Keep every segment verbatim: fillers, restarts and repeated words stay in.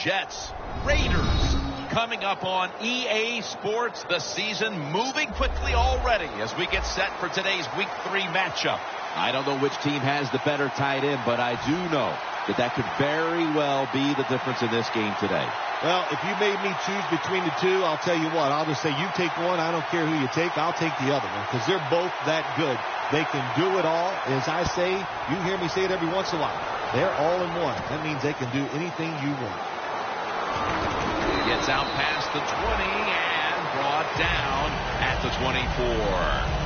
Jets. Raiders coming up on E A Sports. The season moving quickly already as we get set for today's week three matchup. I don't know which team has the better tight end, but I do know that that could very well be the difference in this game today. Well, if you made me choose between the two, I'll tell you what. I'll just say you take one. I don't care who you take. I'll take the other one because they're both that good. They can do it all. As I say, you hear me say it every once in a while. They're all in one. That means they can do anything you want. Gets out past the twenty and brought down at the twenty-four.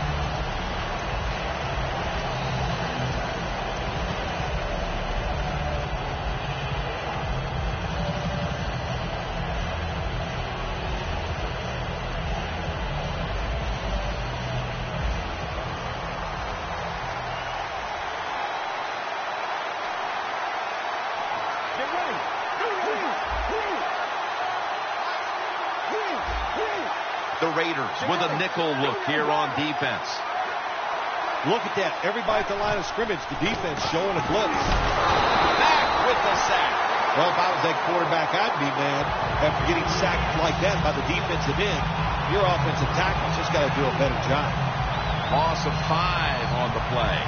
The Raiders with a nickel look here on defense. Look at that. Everybody at the line of scrimmage, the defense showing a blitz. Back with the sack. Well, if I was that quarterback, I'd be mad after getting sacked like that by the defensive end. Your offensive tackle's just got to do a better job. Loss of five on the play.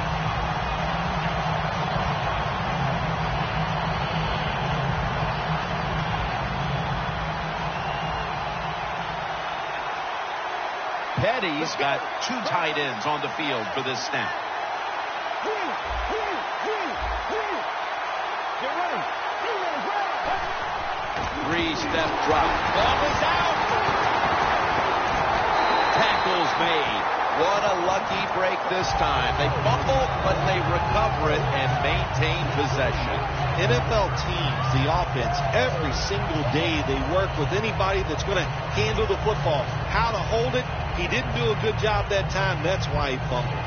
Petty's got two tight ends on the field for this snap. Three-step drop. Ball is out. Tackles made. What a lucky break this time. They fumble, but they recover it and maintain possession. N F L teams, the offense, every single day they work with anybody that's going to handle the football. How to hold it. He didn't do a good job that time. That's why he fumbled.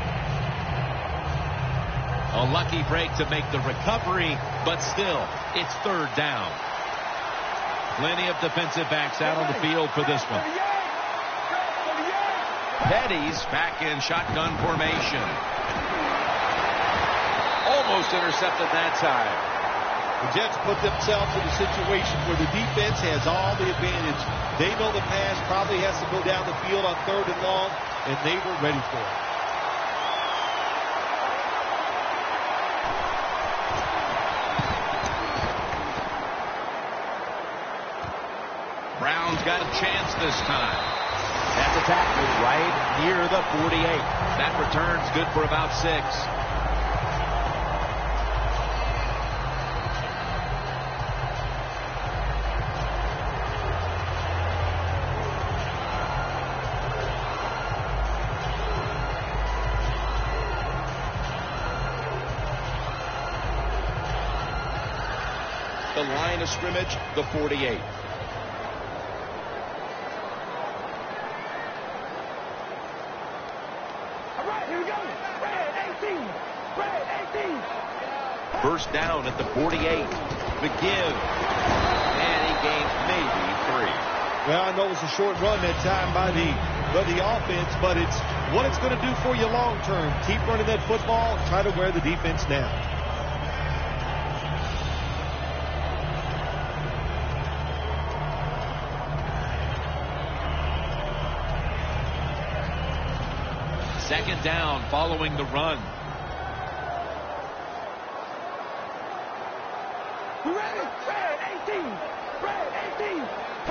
A lucky break to make the recovery, but still, it's third down. Plenty of defensive backs out on the field for this one. Petty's back in shotgun formation. Almost intercepted that time. The Jets put themselves in a situation where the defense has all the advantage. They know the pass probably has to go down the field on third and long, and they were ready for it. Brown's got a chance this time. That's a tackle right near the forty-eight. That return's good for about six. The line of scrimmage, the forty-eight. All right, here we go. Red eighteen. Red eighteen. First down at the forty-eight. The give. And he gains maybe three. Well, I know it was a short run that time by the, by the offense, but it's what it's going to do for you long term. Keep running that football. Try to wear the defense down. Second down following the run. Red, red eighteen. Red eighteen.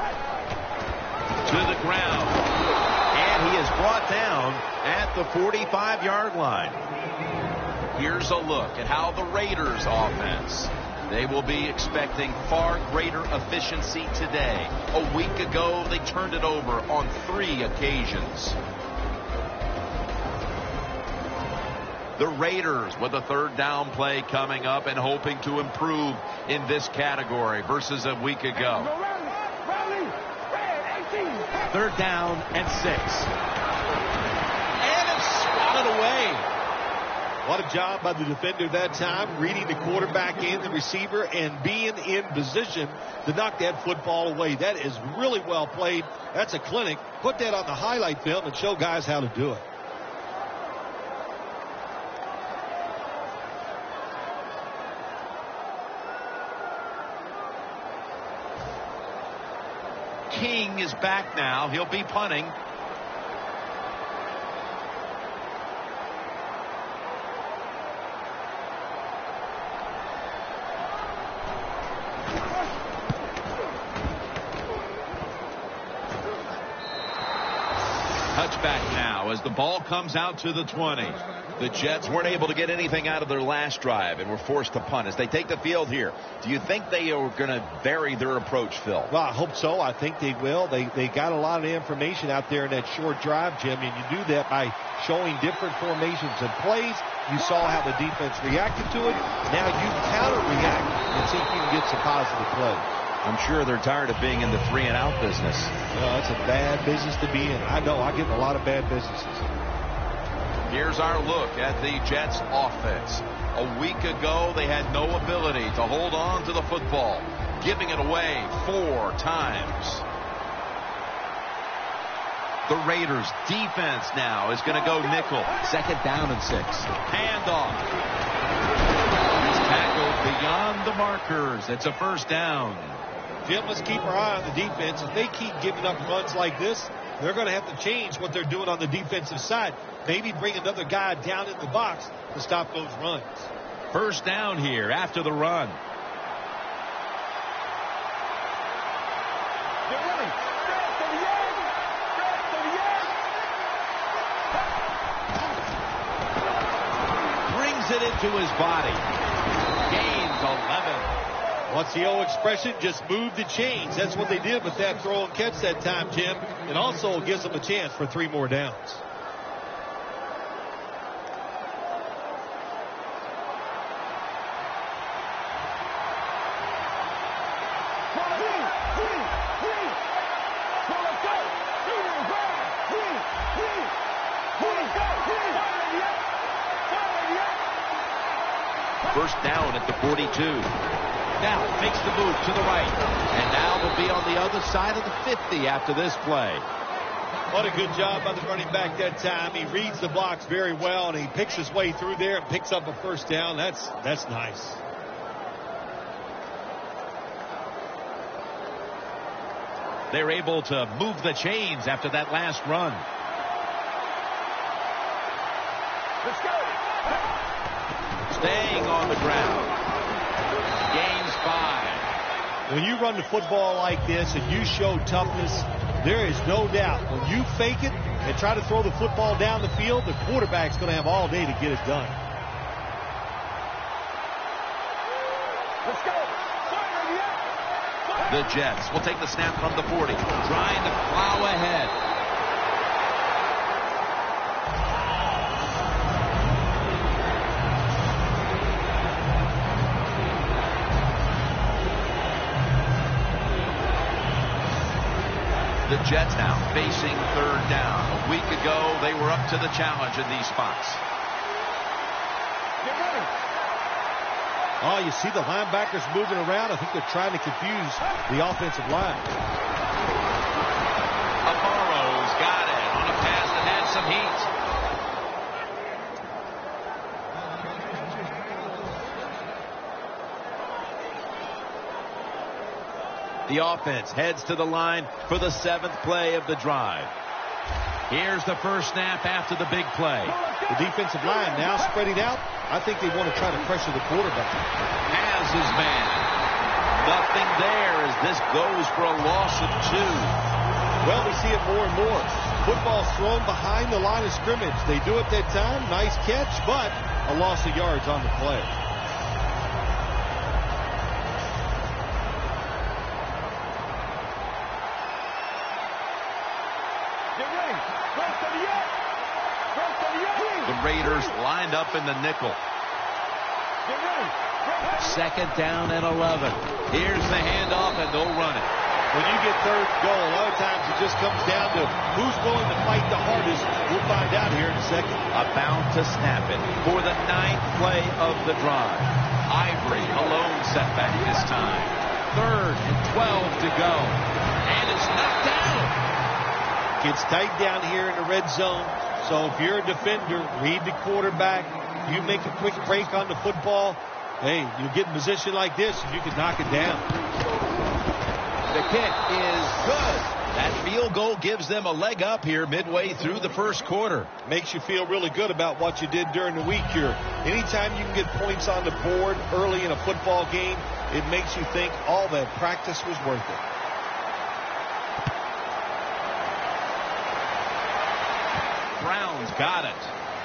To the ground. And he is brought down at the forty-five-yard line. Here's a look at how the Raiders offense. They will be expecting far greater efficiency today. A week ago, they turned it over on three occasions. The Raiders with a third down play coming up and hoping to improve in this category versus a week ago. Third down and six. And it's swatted away. What a job by the defender that time, reading the quarterback and the receiver and being in position to knock that football away. That is really well played. That's a clinic. Put that on the highlight film and show guys how to do it. King is back now. He'll be punting. Touchback now as the ball comes out to the twenty. The Jets weren't able to get anything out of their last drive and were forced to punt. As they take the field here, do you think they are going to vary their approach, Phil? Well, I hope so. I think they will. They they got a lot of information out there in that short drive, Jim, and you do that by showing different formations and plays. You saw how the defense reacted to it. Now you counter-react and see if you can get some positive plays. I'm sure they're tired of being in the three and out business. Well, that's a bad business to be in. I know. I get in a lot of bad businesses. Here's our look at the Jets offense. A week ago, they had no ability to hold on to the football, giving it away four times. The Raiders defense now is going to go nickel. Second down and six. Handoff. He's tackled beyond the markers. It's a first down. Jim, let's keep our eye on the defense. If they keep giving up runs like this, they're going to have to change what they're doing on the defensive side. Maybe bring another guy down in the box to stop those runs. First down here after the run. They're running. Fred to the end. Fred to the end. Brings it into his body. Gains eleven. What's the old expression? Just move the chains. That's what they did with that throw and catch that time, Jim. It also gives them a chance for three more downs. First down at the forty-two. Now makes the move to the right. And now they'll be on the other side of the fifty after this play. What a good job by the running back that time. He reads the blocks very well, and he picks his way through there and picks up a first down. That's, that's nice. They're able to move the chains after that last run. Let's go. Staying on the ground. Gains five. When you run the football like this and you show toughness, there is no doubt when you fake it and try to throw the football down the field, the quarterback's going to have all day to get it done. Let's go. The Jets will take the snap from the forty, trying to plow ahead. The Jets now facing third down. A week ago, they were up to the challenge in these spots. Get ready. Oh, you see the linebackers moving around. I think they're trying to confuse the offensive line. Amaro's got it on a pass that had some heat. The offense heads to the line for the seventh play of the drive. Here's the first snap after the big play. The defensive line now spreading out. I think they want to try to pressure the quarterback. Has his man. Nothing there as this goes for a loss of two. Well, we see it more and more. Football's thrown behind the line of scrimmage. They do it that time. Nice catch, but a loss of yards on the play. The Raiders lined up in the nickel. Second down and eleven. Here's the handoff, and they'll run it. When you get third goal, a lot of times it just comes down to who's willing to fight the hardest. We'll find out here in a second. About to snap it for the ninth play of the drive. Ivory, a lone setback this time. Third and twelve to go. And it's knocked down. Gets tight down here in the red zone. So if you're a defender, read the quarterback. You make a quick break on the football. Hey, you get in a position like this, you can knock it down. The kick is good. That field goal gives them a leg up here midway through the first quarter. Makes you feel really good about what you did during the week here. Anytime you can get points on the board early in a football game, it makes you think all that practice was worth it. Brown's got it.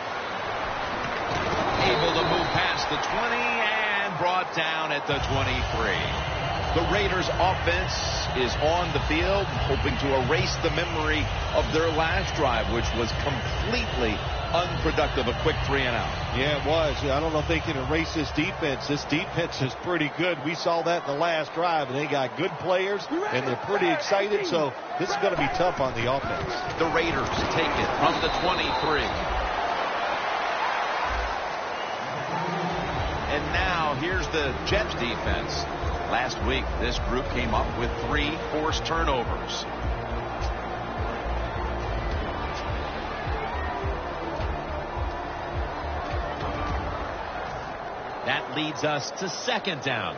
Able to move past the twenty and brought down at the twenty-three. The Raiders offense is on the field, hoping to erase the memory of their last drive, which was completely unproductive, a quick three and out. Yeah, it was. I don't know if they can erase this defense. This defense is pretty good. We saw that in the last drive, and they got good players, and they're pretty excited, so this is going to be tough on the offense. The Raiders take it from the twenty-three. And now here's the Jets defense. Last week, this group came up with three forced turnovers. That leads us to second down.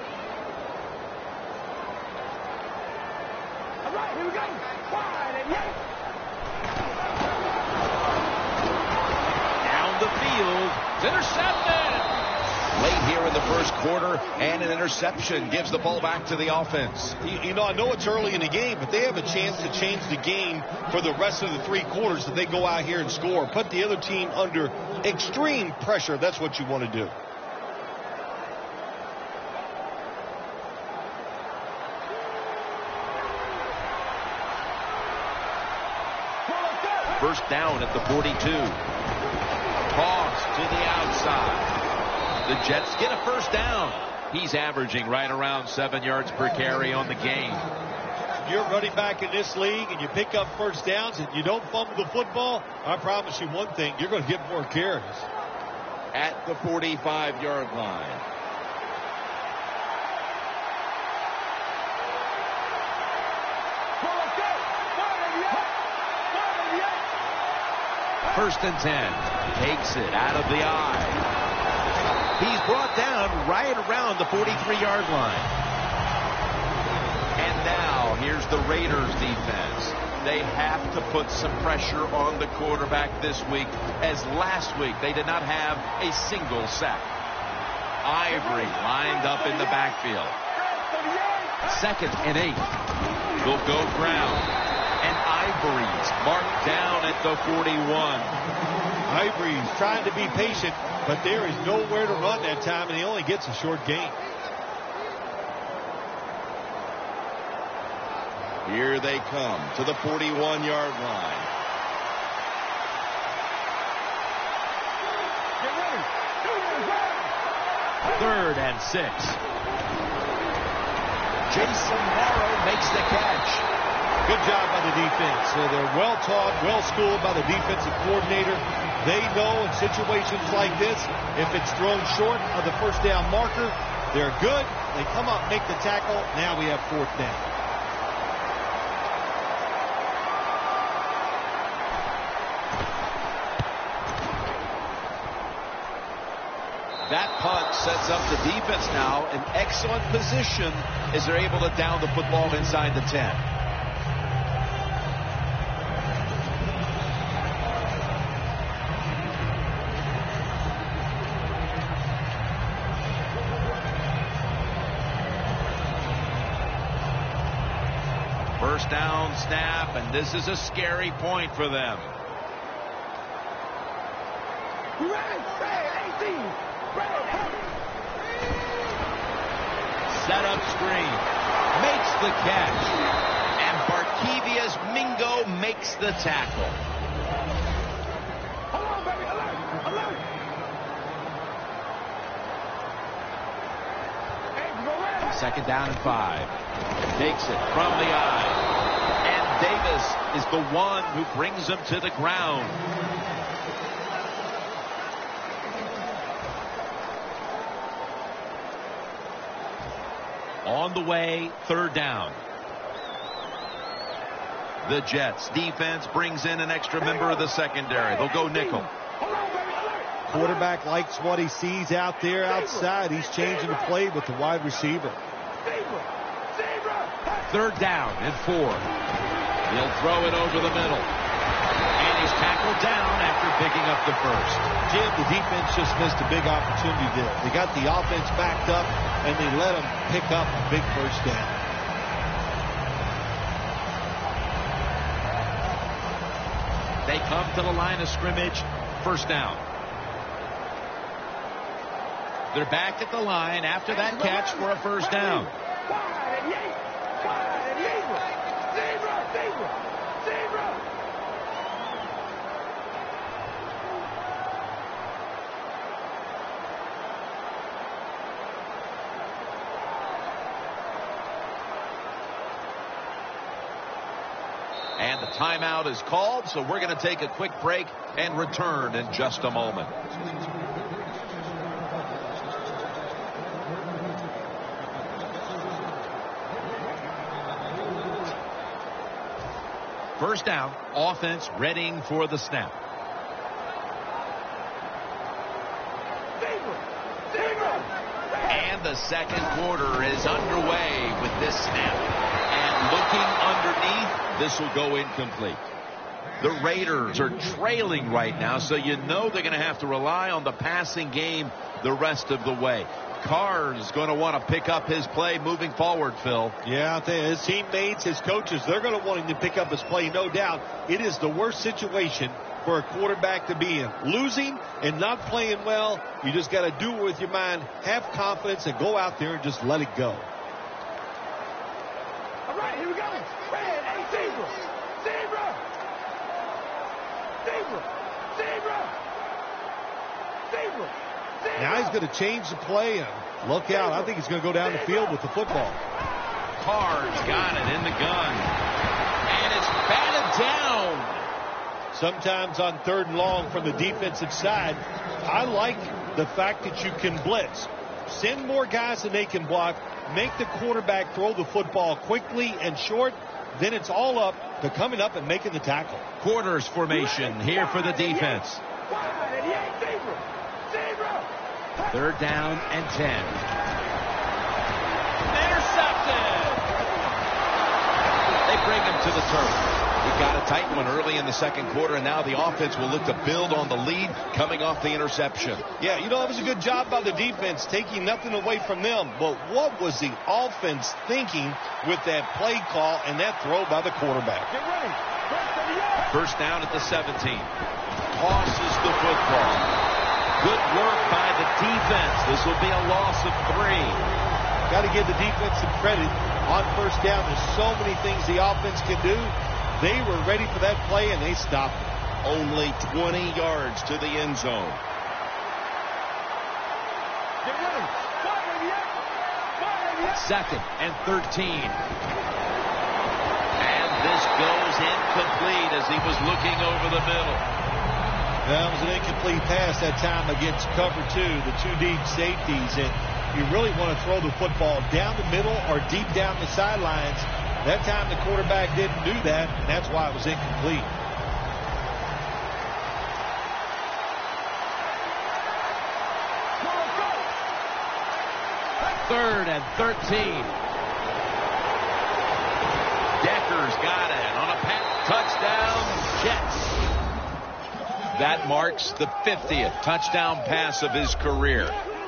All right, here we go. Wide and yes. Down the field. It's intercepted. Late here in the first quarter, and an interception gives the ball back to the offense. You, you know, I know it's early in the game, but they have a chance to change the game for the rest of the three quarters if they go out here and score. Put the other team under extreme pressure. That's what you want to do. First down at the forty-two. Toss to the outside. The Jets get a first down. He's averaging right around seven yards per carry on the game. You're running back in this league and you pick up first downs and you don't fumble the football, I promise you one thing, you're going to get more carries. At the forty-five yard line. First and ten. Takes it out of the eye. He's brought down right around the forty-three yard line. And now here's the Raiders defense. They have to put some pressure on the quarterback this week, as last week they did not have a single sack. Ivory lined up in the backfield. Second and eight. Will go ground. And Ivory's marked down at the forty-one. Ivory's trying to be patient, but there is nowhere to run that time, and he only gets a short gain. Here they come to the forty-one yard line. Third and six. Jason Morrow makes the catch. Good job by the defense. So they're well taught, well schooled by the defensive coordinator. They know in situations like this, if it's thrown short of the first down marker, they're good. They come up, make the tackle. Now we have fourth down. That punt sets up the defense now in excellent position as they're able to down the football inside the ten. First down snap, and this is a scary point for them. Set up screen. Makes the catch. And Barkevius Mingo makes the tackle. Hold on, baby. Alert. Alert. Second down and five. Takes it from the eye. And Davis is the one who brings him to the ground. On the way, third down. The Jets defense brings in an extra member of the secondary. They'll go nickel. Quarterback likes what he sees out there outside. He's changing the play with the wide receiver. Third down and four. He'll throw it over the middle. And he's tackled down after picking up the first. Jim, the defense just missed a big opportunity there. They got the offense backed up, and they let them pick up a big first down. They come to the line of scrimmage. First down. They're back at the line after that catch for a first down. And the timeout is called, so we're going to take a quick break and return in just a moment. First down, offense readying for the snap. And the second quarter is underway with this snap. And looking underneath, this will go incomplete. The Raiders are trailing right now, so you know they're going to have to rely on the passing game the rest of the way. Carr is going to want to pick up his play moving forward, Phil. Yeah, I think his teammates, his coaches, they're going to want him to pick up his play, no doubt. It is the worst situation for a quarterback to be in. Losing and not playing well, you just got to do it with your mind. Have confidence and go out there and just let it go. All right, here we go. Red, hey, zebra. Zebra. Zebra. Zebra. Zebra. Now he's going to change the play and look out. I think he's going to go down the field with the football. Carr's got it in the gun. And it's batted down. Sometimes on third and long from the defensive side, I like the fact that you can blitz. Send more guys than they can block. Make the quarterback throw the football quickly and short. Then it's all up to coming up and making the tackle. Quarters formation here for the defense. Third down and ten. Intercepted. They bring him to the turf. He got a tight one early in the second quarter, and now the offense will look to build on the lead coming off the interception. Yeah, you know, it was a good job by the defense, taking nothing away from them. But what was the offense thinking with that play call and that throw by the quarterback? Get ready. First down at the seventeen. Tosses the football. Good work by the defense. This will be a loss of three. Got to give the defense some credit on first down. There's so many things the offense can do. They were ready for that play, and they stopped it. Only twenty yards to the end zone. Get ready. Fire, baby. Fire, baby. Second and thirteen. And this goes incomplete as he was looking over the middle. That was an incomplete pass that time against cover two, the two deep safeties. And you really want to throw the football down the middle or deep down the sidelines. That time the quarterback didn't do that, and that's why it was incomplete. Third and thirteen. Decker's got it on a pass touchdown, Jets. That marks the fiftieth touchdown pass of his career.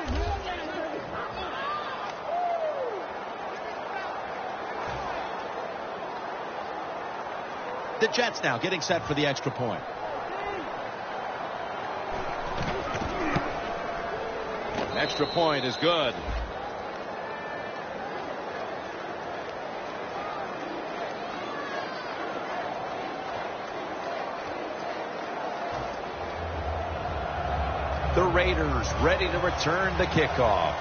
The Jets now getting set for the extra point. Extra point is good. The Raiders ready to return the kickoff.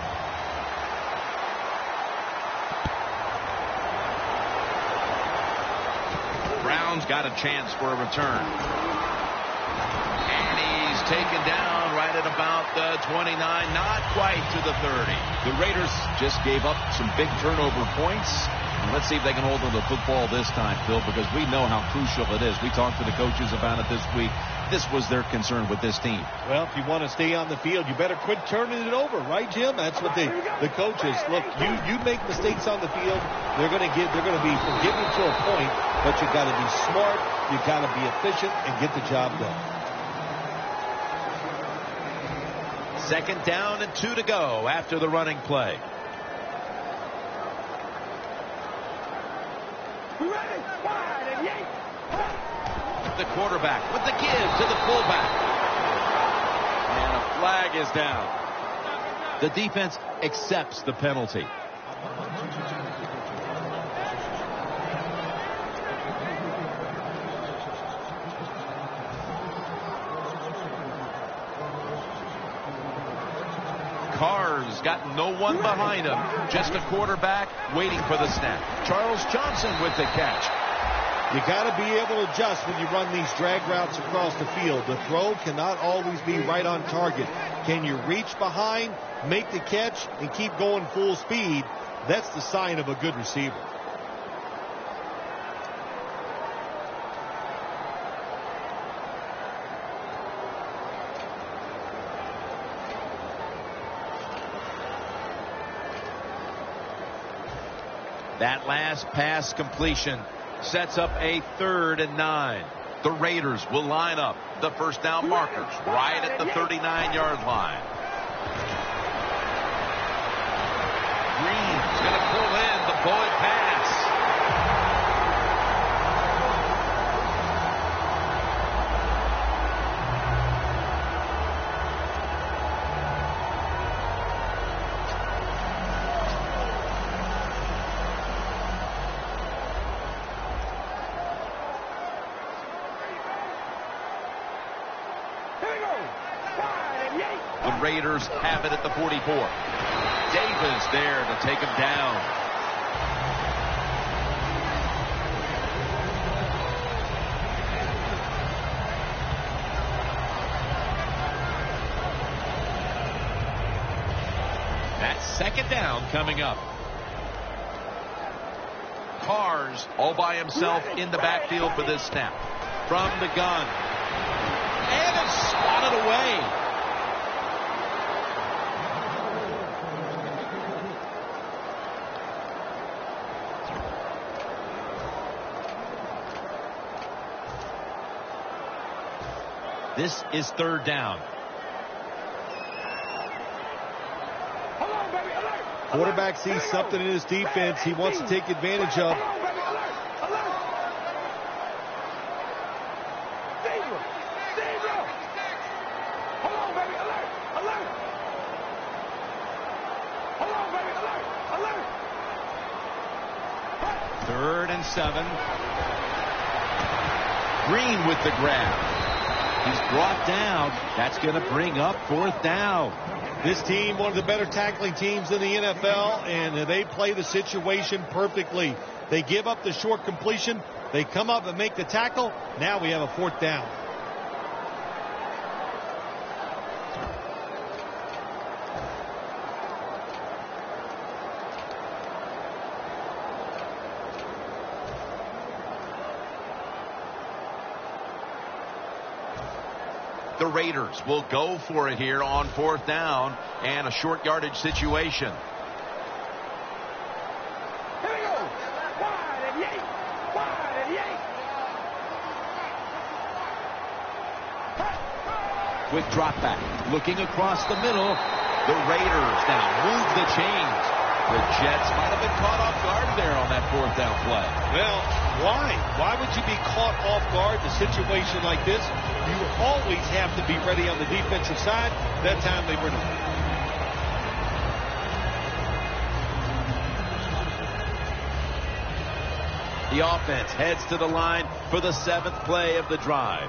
Brown's got a chance for a return. And he's taken down right at about the twenty-nine, not quite to the thirty. The Raiders just gave up some big turnover points. And let's see if they can hold on to the football this time, Phil, because we know how crucial it is. We talked to the coaches about it this week. this was their concern with this team. Well, if you want to stay on the field, you better quit turning it over, right, Jim? That's what they, the coaches look. You you make mistakes on the field, they're going to get they're going to be forgiven to a point, but you got to be smart, you got to be efficient, and get the job done. Second down and two to go after the running play. The quarterback with the give to the fullback. And a flag is down. The defense accepts the penalty. Carr's got no one behind him. Just a quarterback waiting for the snap. Charles Johnson with the catch. You got to be able to adjust when you run these drag routes across the field. The throw cannot always be right on target. Can you reach behind, make the catch, and keep going full speed? That's the sign of a good receiver. That last pass completion sets up a third and nine. The Raiders will line up the first down markers right at the thirty-nine yard line. Green's going to pull in the bullet pass. Raiders have it at the forty-four. Davis there to take him down. That's second down coming up. Carr's all by himself in the backfield for this snap. From the gun. And it's swatted away. This is third down. Quarterback sees something in his defense he wants to take advantage of. Third and seven. Green with the grab. He's brought down. That's going to bring up fourth down. This team, one of the better tackling teams in the N F L, and they play the situation perfectly. They give up the short completion. They come up and make the tackle. Now we have a fourth down. The Raiders will go for it here on fourth down and a short yardage situation. Here we go. Wide and yank. Wide and yank. With drop back. Looking across the middle. The Raiders now move the chains. The Jets might have been caught off guard there on that fourth down play. Well, why? Why would you be caught off guard in a situation like this? You always have to be ready on the defensive side. That time they were not. The offense heads to the line for the seventh play of the drive.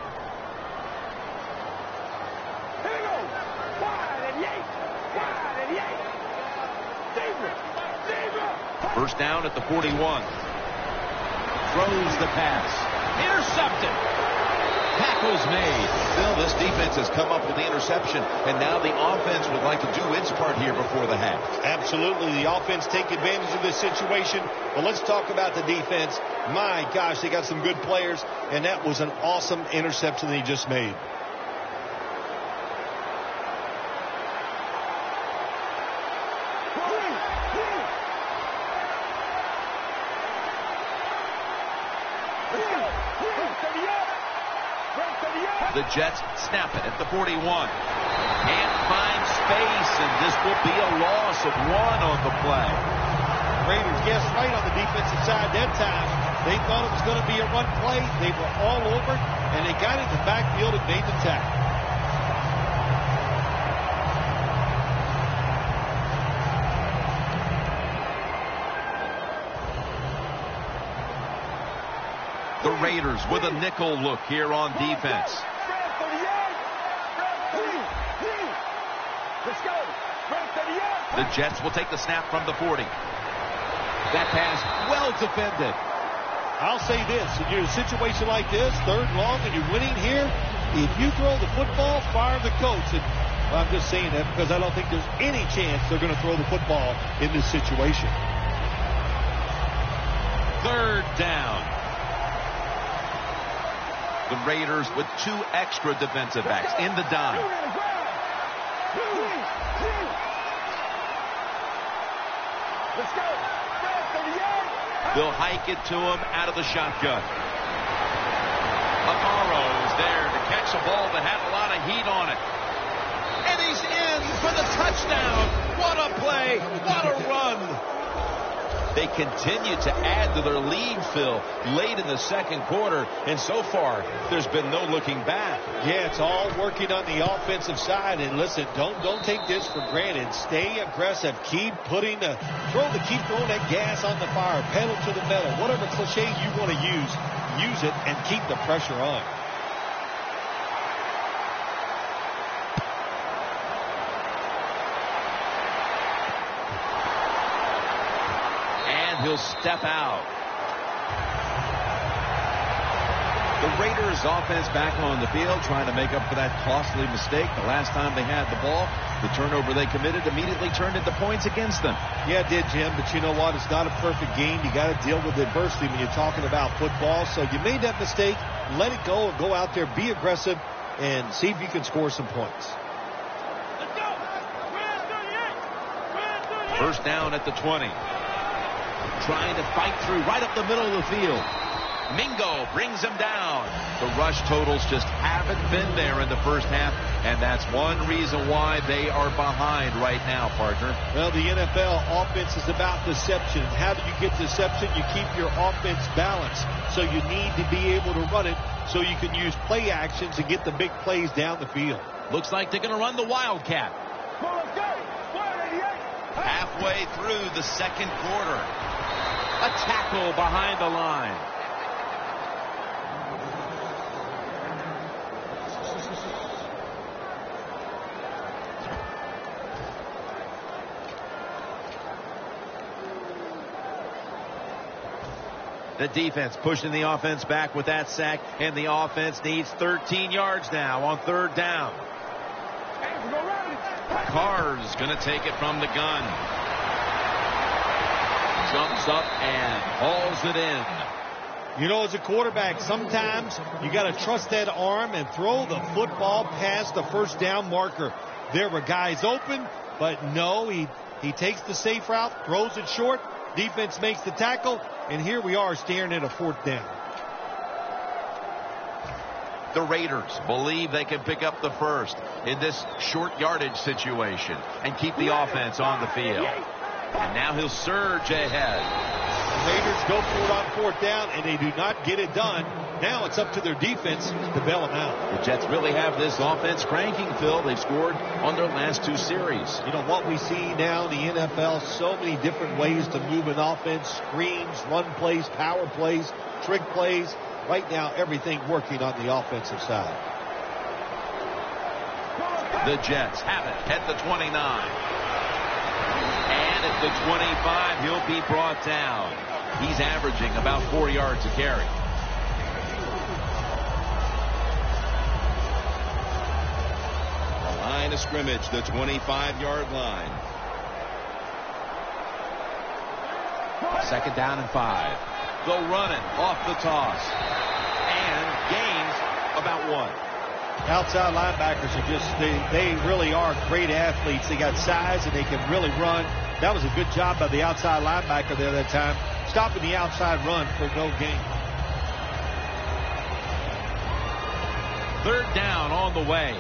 Here we go. Wide and yank. Wide and yank. Zebra. Zebra. First down at the forty-one. Throws the pass. Intercepted. Tackle's made. Bill, this defense has come up with the interception, and now the offense would like to do its part here before the half. Absolutely. The offense take advantage of this situation. But let's talk about the defense. My gosh, they got some good players, and that was an awesome interception that he just made. The Jets snap it at the forty-one. Can't find space, and this will be a loss of one on the play. Raiders guessed right on the defensive side that time. They thought it was going to be a run play. They were all over, and they got into the backfield and made the tackle. The Raiders with a nickel look here on defense. The Jets will take the snap from the forty. That pass well defended. I'll say this. If you're in a situation like this, third long, and you're winning here, if you throw the football, fire the coach. And I'm just saying that because I don't think there's any chance they're going to throw the football in this situation. Third down. The Raiders with two extra defensive backs in the dime. Let's go. They'll hike it to him out of the shotgun. Amaro's there to catch a ball that had a lot of heat on it. And he's in for the touchdown. What a play. What a run. They continue to add to their lead, Phil, late in the second quarter. And so far, there's been no looking back. Yeah, it's all working on the offensive side. And listen, don't don't take this for granted. Stay aggressive. Keep putting the throw the keep throwing that gas on the fire. Pedal to the metal. Whatever cliche you want to use, use it and keep the pressure on. He'll step out. The Raiders offense back on the field trying to make up for that costly mistake. The last time they had the ball, the turnover they committed immediately turned into points against them. Yeah, it did, Jim, but you know what? It's not a perfect game. You got to deal with adversity when you're talking about football. So you made that mistake, let it go, and go out there, be aggressive, and see if you can score some points. First down at the twenty. Trying to fight through right up the middle of the field. Mingo brings him down. The rush totals just haven't been there in the first half, and that's one reason why they are behind right now, partner. Well, the N F L offense is about deception. How do you get deception? You keep your offense balanced. So you need to be able to run it so you can use play actions and get the big plays down the field. Looks like they're going to run the Wildcat. Halfway through the second quarter. A tackle behind the line. The defense pushing the offense back with that sack, and the offense needs thirteen yards now on third down. Carr's going to take it from the gun. Jumps up and hauls it in. You know, as a quarterback, sometimes you got to trust that arm and throw the football past the first down marker. There were guys open, but no, he, he takes the safe route, throws it short. Defense makes the tackle, and here we are staring at a fourth down. The Raiders believe they can pick up the first in this short yardage situation and keep the offense on the field. And now he'll surge ahead. The Raiders go for it on fourth down, and they do not get it done. Now it's up to their defense to bail them out. The Jets really have this offense cranking, Phil. They've scored on their last two series. You know, what we see now in the N F L, so many different ways to move an offense. Screens, run plays, power plays, trick plays. Right now, everything working on the offensive side. The Jets have it at the twenty-nine. And at the twenty-five, he'll be brought down. He's averaging about four yards a carry. line of scrimmage, the twenty-five yard line. Second down and five. They'll run it off the toss. And gains about one. Outside linebackers are just, they, they really are great athletes. They got size and they can really run. That was a good job by the outside linebacker there that time, stopping the outside run for no gain. Third down on the way.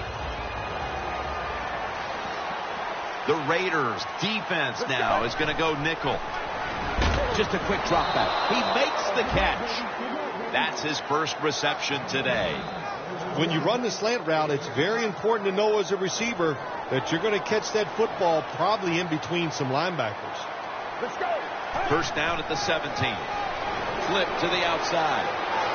The Raiders defense now is going to go nickel. Just a quick drop back. He makes the catch. That's his first reception today. When you run the slant route, it's very important to know as a receiver that you're going to catch that football probably in between some linebackers. Let's go. First down at the seventeen. Flip to the outside.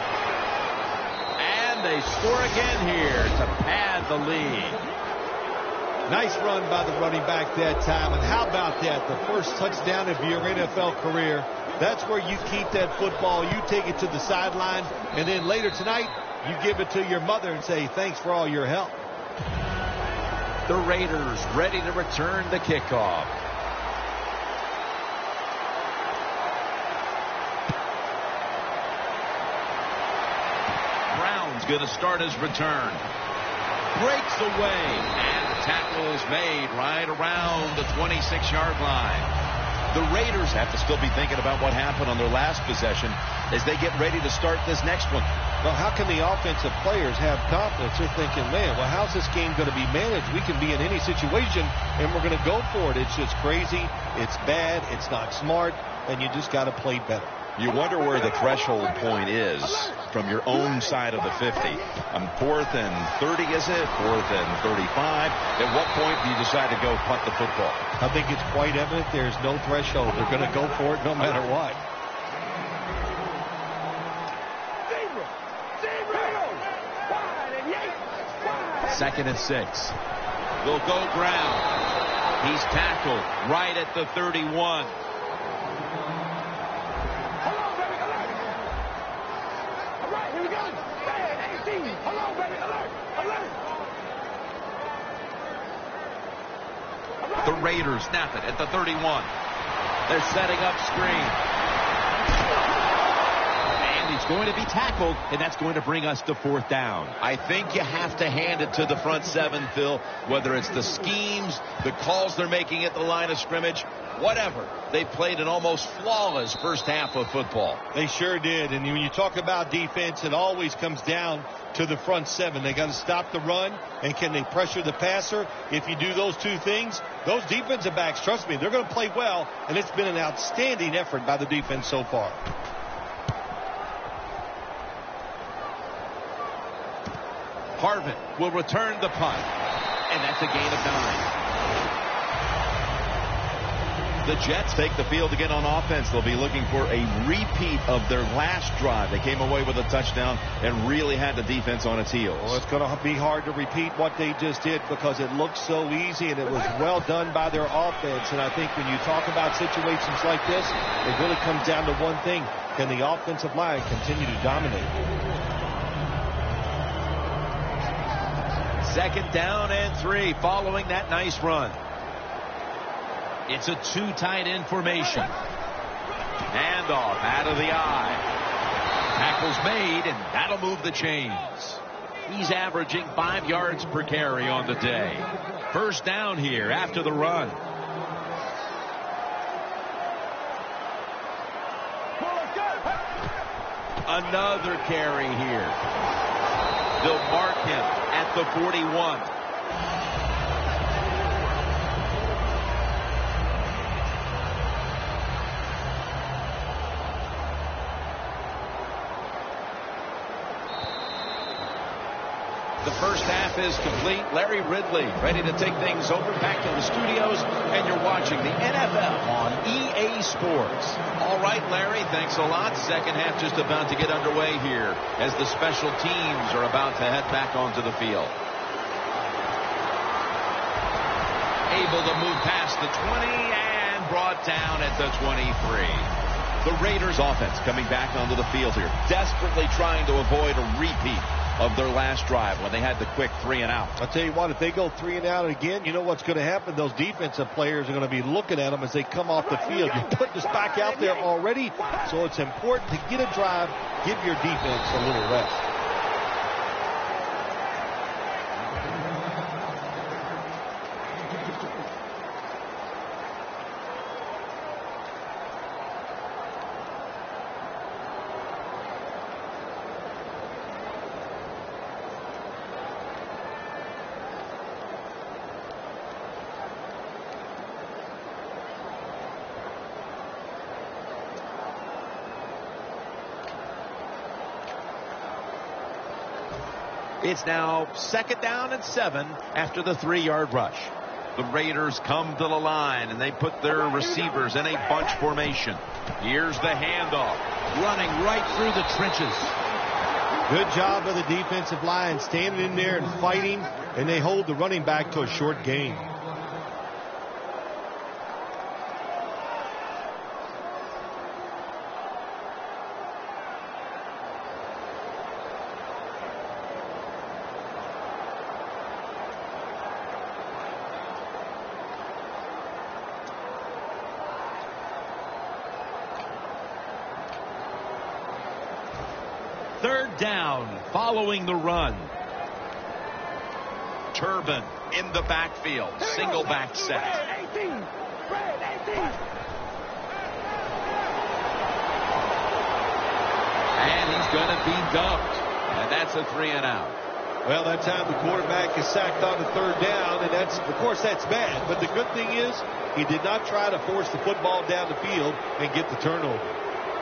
And they score again here to pad the lead. Nice run by the running back that time. And how about that? The first touchdown of your N F L career. That's where you keep that football. You take it to the sideline. And then later tonight, you give it to your mother and say, thanks for all your help. The Raiders ready to return the kickoff. Brown's going to start his return. Breaks away, and the tackle is made right around the twenty-six yard line. The Raiders have to still be thinking about what happened on their last possession as they get ready to start this next one. Well, how can the offensive players have confidence? They're thinking, man, well, how's this game going to be managed? We can be in any situation, and we're going to go for it. It's just crazy. It's bad. It's not smart, and you just got to play better. You wonder where the threshold point is from your own side of the fifty. Um, fourth and thirty, is it? Fourth and thirty-five. At what point do you decide to go punt the football? I think it's quite evident there's no threshold. They're going to go for it no matter what. Second and six. They'll go ground. He's tackled right at the thirty-one. The Raiders snap it at the thirty-one. They're setting up screen. And he's going to be tackled, and that's going to bring us to fourth down. I think you have to hand it to the front seven, Phil, whether it's the schemes, the calls they're making at the line of scrimmage, whatever. They played an almost flawless first half of football. They sure did. And when you talk about defense, it always comes down to the front seven. They got to stop the run, and can they pressure the passer? If you do those two things, those defensive backs, trust me, they're going to play well, and it's been an outstanding effort by the defense so far. Harvin will return the punt, and that's a gain of nine. The Jets take the field again on offense. They'll be looking for a repeat of their last drive. They came away with a touchdown and really had the defense on its heels. Well, it's going to be hard to repeat what they just did because it looked so easy and it was well done by their offense. And I think when you talk about situations like this, it really comes down to one thing. Can the offensive line continue to dominate? Second down and three following that nice run. It's a two tight end formation. Handoff out of the eye. Tackle's made, and that'll move the chains. He's averaging five yards per carry on the day. First down here after the run. Another carry here. They'll mark him at the forty-one. The first half is complete. Larry Ridley ready to take things over back to the studios, and you're watching the N F L on E A Sports. All right, Larry, thanks a lot. Second half just about to get underway here as the special teams are about to head back onto the field. Able to move past the twenty and brought down at the twenty-three. The Raiders offense coming back onto the field here, desperately trying to avoid a repeat of their last drive when they had the quick three and out. I'll tell you what, if they go three and out again, you know what's going to happen? Those defensive players are going to be looking at them as they come off the field. You're putting us back out there already, so it's important to get a drive, give your defense a little rest. It's now second down and seven after the three-yard rush. The Raiders come to the line, and they put their receivers in a bunch formation. Here's the handoff. Running right through the trenches. Good job of the defensive line standing in there and fighting, and they hold the running back to a short gain. Third down following the run. Turbin in the backfield. Single back set. And he's going to be dumped. And that's a three and out. Well, that time the quarterback is sacked on the third down, and that's, of course, that's bad. But the good thing is he did not try to force the football down the field and get the turnover.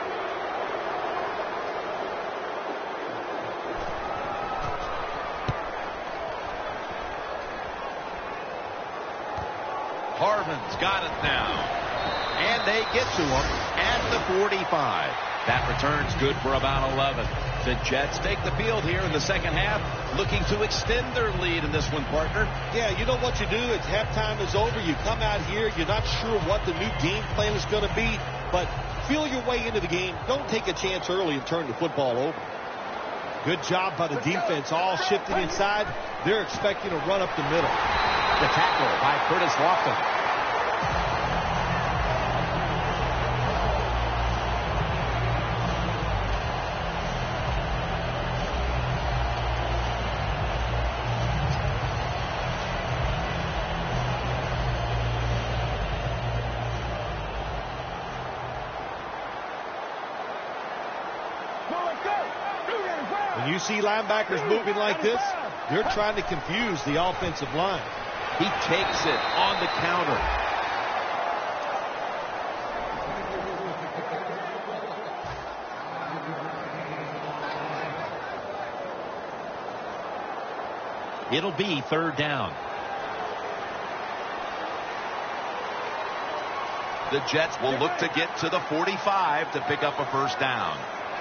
Harvin's got it now. And they get to him at the forty-five. That return's good for about eleven. The Jets take the field here in the second half, looking to extend their lead in this one, partner. Yeah, you know what you do? It's halftime is over. You come out here. You're not sure what the new game plan is going to be, but feel your way into the game. Don't take a chance early and turn the football over. Good job by the defense, all shifting inside. They're expecting a run up the middle. The tackle by Curtis Lofton. When you see linebackers moving like this, they're trying to confuse the offensive line. He takes it on the counter. It'll be third down. The Jets will look to get to the forty-five to pick up a first down.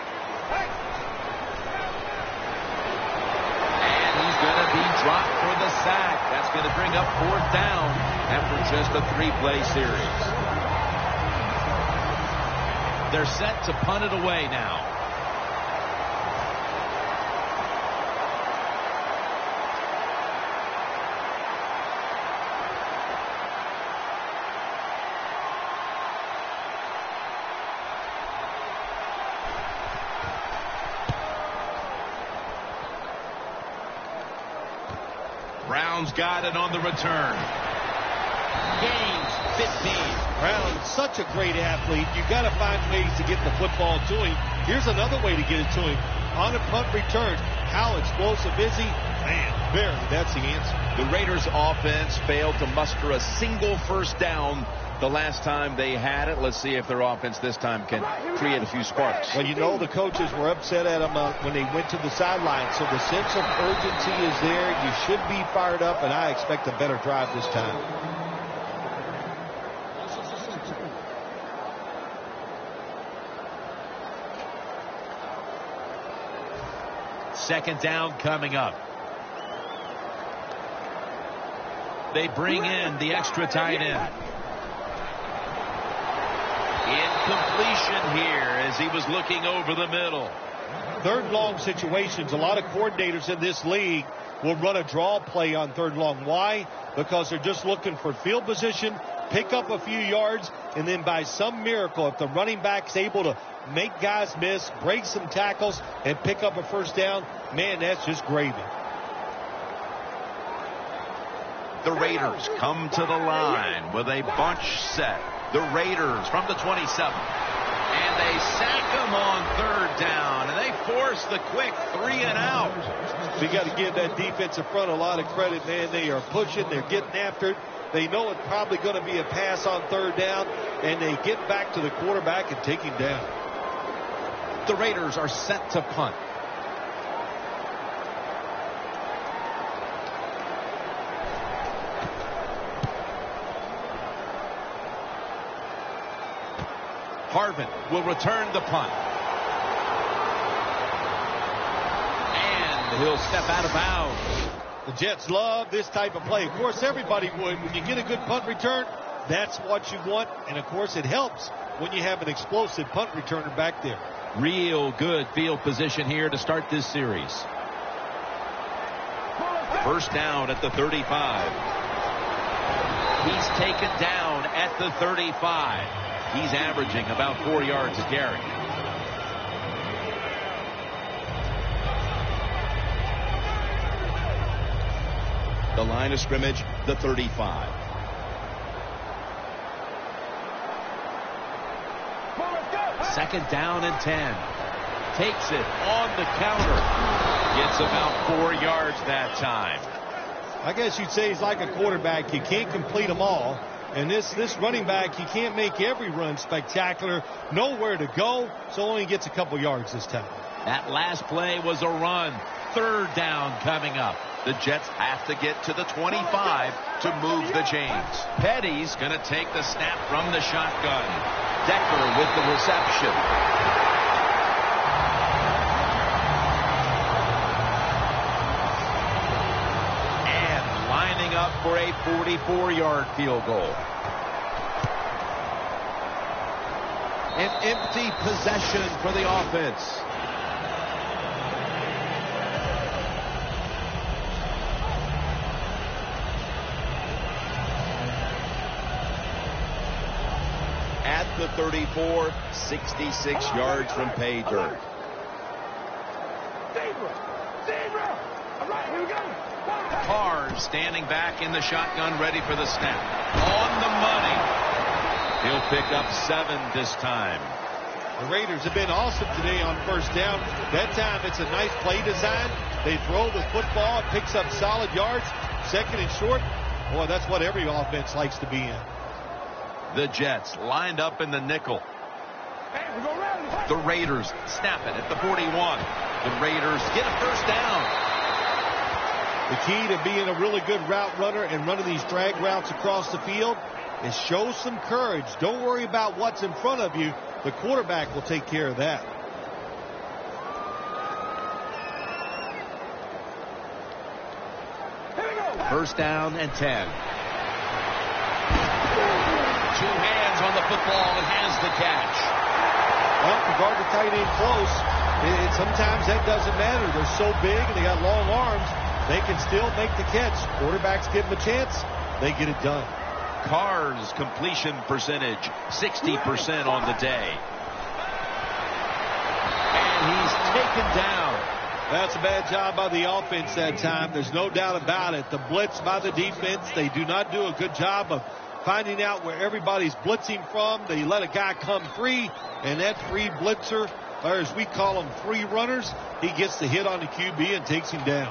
Going to be dropped for the sack. That's going to bring up fourth down after just a three-play series. They're set to punt it away now. Brown's got it on the return. Gains fifteen. Brown, such a great athlete. You got to find ways to get the football to him. Here's another way to get it to him. On a punt return, how explosive is he? Man, barely. That's the answer. The Raiders offense failed to muster a single first down the last time they had it. Let's see if their offense this time can create a few sparks. Well, you know the coaches were upset at them uh, when they went to the sideline, so the sense of urgency is there. You should be fired up, and I expect a better drive this time. Second down coming up. They bring in the extra tight end. Incompletion here as he was looking over the middle. Third long situations, a lot of coordinators in this league will run a draw play on third long. Why? Because they're just looking for field position, pick up a few yards, and then by some miracle, if the running back's able to make guys miss, break some tackles, and pick up a first down, man, that's just gravy. The Raiders come to the line with a bunch set. The Raiders from the twenty-seven. And they sack them on third down. And they force the quick three and out. So you got to give that defensive front a lot of credit, man. They are pushing. They're getting after it. They know it's probably going to be a pass on third down. And they get back to the quarterback and take him down. The Raiders are set to punt. Harvin will return the punt. And he'll step out of bounds. The Jets love this type of play. Of course, everybody would. When you get a good punt return, that's what you want. And, of course, it helps when you have an explosive punt returner back there. Real good field position here to start this series. First down at the thirty-five. He's taken down at the thirty-five. He's averaging about four yards a carry. The line of scrimmage, the thirty-five. Second down and ten. Takes it on the counter. Gets about four yards that time. I guess you'd say he's like a quarterback. You can't complete them all. And this, this running back, he can't make every run spectacular. Nowhere to go, so only gets a couple yards this time. That last play was a run. Third down coming up. The Jets have to get to the twenty-five to move the chains. Petty's going to take the snap from the shotgun. Decker with the reception. And lining up for a forty-four yard field goal. An empty possession for the offense. At the thirty-four, sixty-six yards from pay dirt. Carr standing back in the shotgun, ready for the snap. On the money. He'll pick up seven this time. The Raiders have been awesome today on first down. That time it's a nice play design. They throw the football. It picks up solid yards. Second and short. Boy, that's what every offense likes to be in. The Jets lined up in the nickel. The Raiders snap it at the forty-one. The Raiders get a first down. The key to being a really good route runner and running these drag routes across the field is show some courage. Don't worry about what's in front of you. The quarterback will take care of that. First down and ten. Two hands on the football and has the catch. Well, to guard the tight end close, it, sometimes that doesn't matter. They're so big and they got long arms. They can still make the catch. Quarterbacks give them a chance. They get it done. Carr's completion percentage, sixty percent on the day. And he's taken down. That's a bad job by the offense that time. There's no doubt about it. The blitz by the defense, they do not do a good job of finding out where everybody's blitzing from. They let a guy come free, and that free blitzer, or as we call them, free runners, he gets the hit on the Q B and takes him down.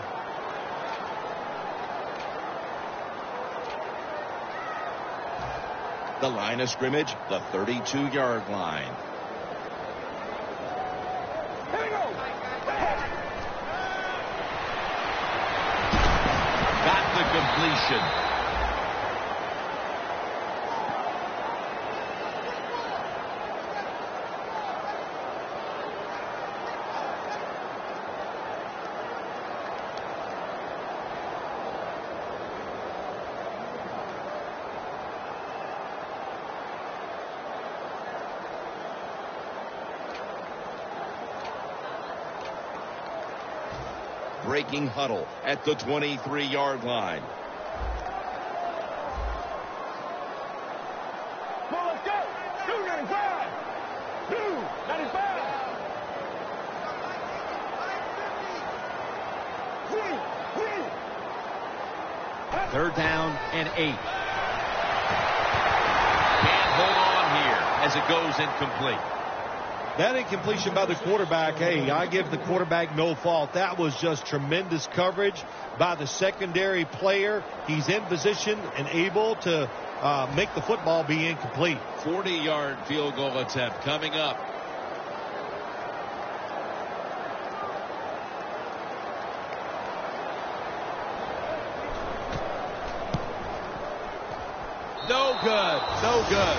The line of scrimmage, the thirty-two yard line. Got the completion. breaking huddle at the twenty-three yard line. Well, let's go. two ninety-five. two ninety-five. Three, three. Third down and eight. Can't hold on here as it goes incomplete. That incompletion by the quarterback, hey, I give the quarterback no fault. That was just tremendous coverage by the secondary player. He's in position and able to uh, make the football be incomplete. forty yard field goal attempt coming up. No good. No good.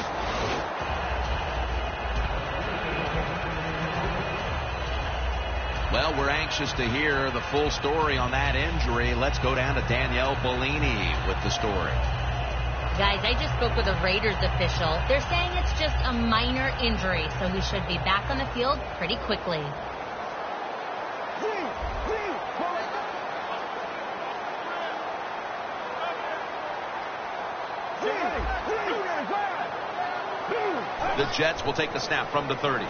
Well, we're anxious to hear the full story on that injury. Let's go down to Danielle Bellini with the story. Guys, I just spoke with a Raiders official. They're saying it's just a minor injury, so he should be back on the field pretty quickly. The Jets will take the snap from the thirty.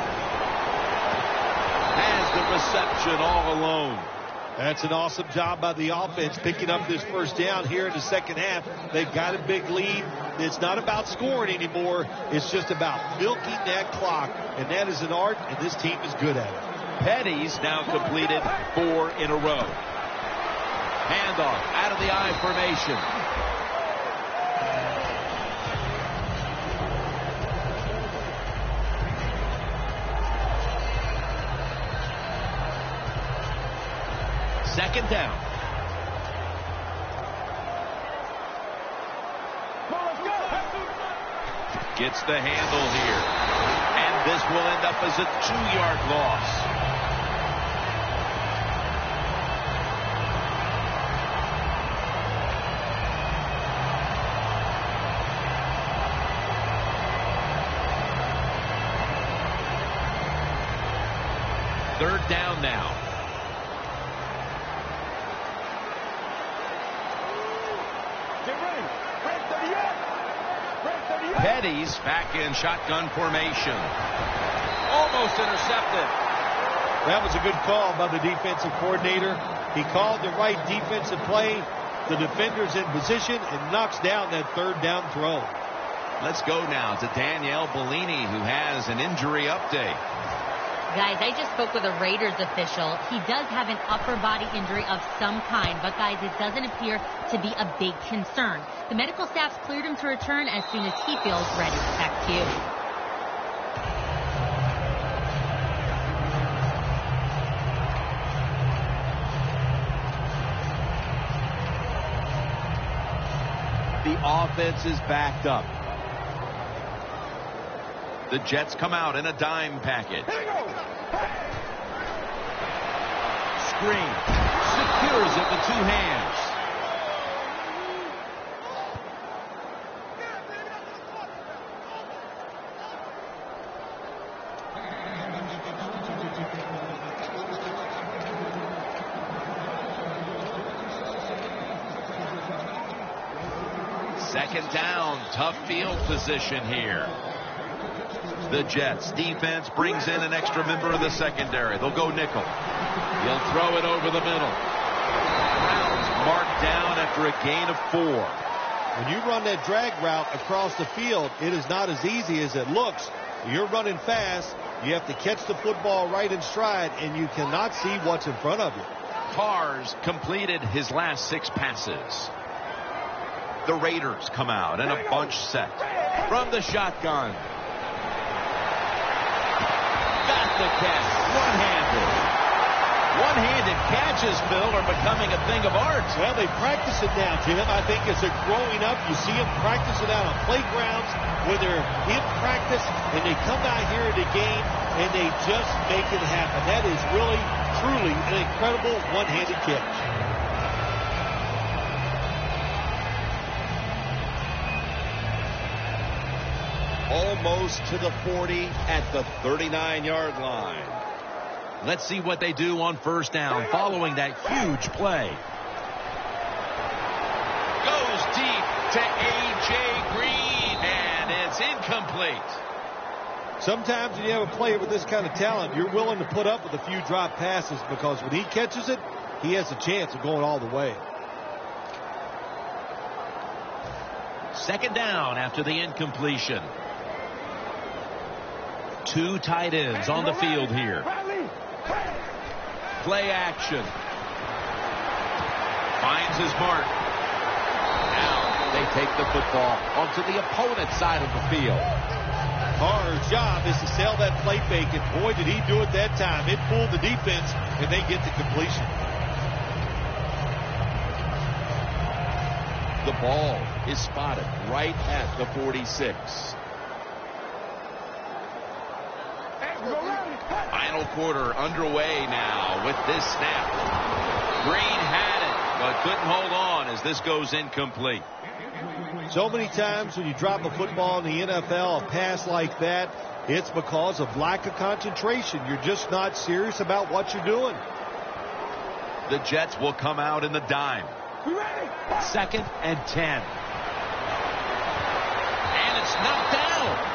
Has the reception all alone. That's an awesome job by the offense picking up this first down here in the second half. They've got a big lead. It's not about scoring anymore. It's just about milking that clock, and that is an art, and this team is good at it. Petty's now completed four in a row. Handoff out of the I formation. Second down. Gets the handle here. And this will end up as a two-yard loss. Third down now. Petty's back in shotgun formation. Almost intercepted. That was a good call by the defensive coordinator. He called the right defensive play. The defender's in position and knocks down that third down throw. Let's go now to Danielle Bellini, who has an injury update. Guys, I just spoke with a Raiders official. He does have an upper body injury of some kind, but guys, it doesn't appear to be a big concern. The medical staff's cleared him to return as soon as he feels ready. Back to you. The offense is backed up. The Jets come out in a dime package. Screen. Secures it with two hands. Second down. Tough field position here. The Jets defense brings in an extra member of the secondary. They'll go nickel. He'll throw it over the middle. Browns marked down after a gain of four. When you run that drag route across the field, it is not as easy as it looks. You're running fast. You have to catch the football right in stride, and you cannot see what's in front of you. Cars completed his last six passes. The Raiders come out in a bunch set from the shotgun. Got the catch, one-handed. One-handed catches, Phil, are becoming a thing of art. Well, they practice it now, Tim. I think as they're growing up, you see them practice it out on playgrounds when they're in practice, and they come out here at a game, and they just make it happen. That is really, truly an incredible one-handed catch. Almost to the forty at the thirty-nine yard line. Let's see what they do on first down following that huge play. Goes deep to A J Green, and it's incomplete. Sometimes when you have a player with this kind of talent, you're willing to put up with a few drop passes because when he catches it, he has a chance of going all the way. Second down after the incompletion. Two tight ends on the field here. Play action. Finds his mark. Now they take the football onto the opponent's side of the field. Carr's job is to sell that play fake, and boy, did he do it that time. It fooled the defense, and they get the completion. The ball is spotted right at the forty-six. Final quarter underway now with this snap. Green had it, but couldn't hold on as this goes incomplete. So many times when you drop a football in the N F L, a pass like that, it's because of lack of concentration. You're just not serious about what you're doing. The Jets will come out in the dime. Second and ten. And it's knocked down.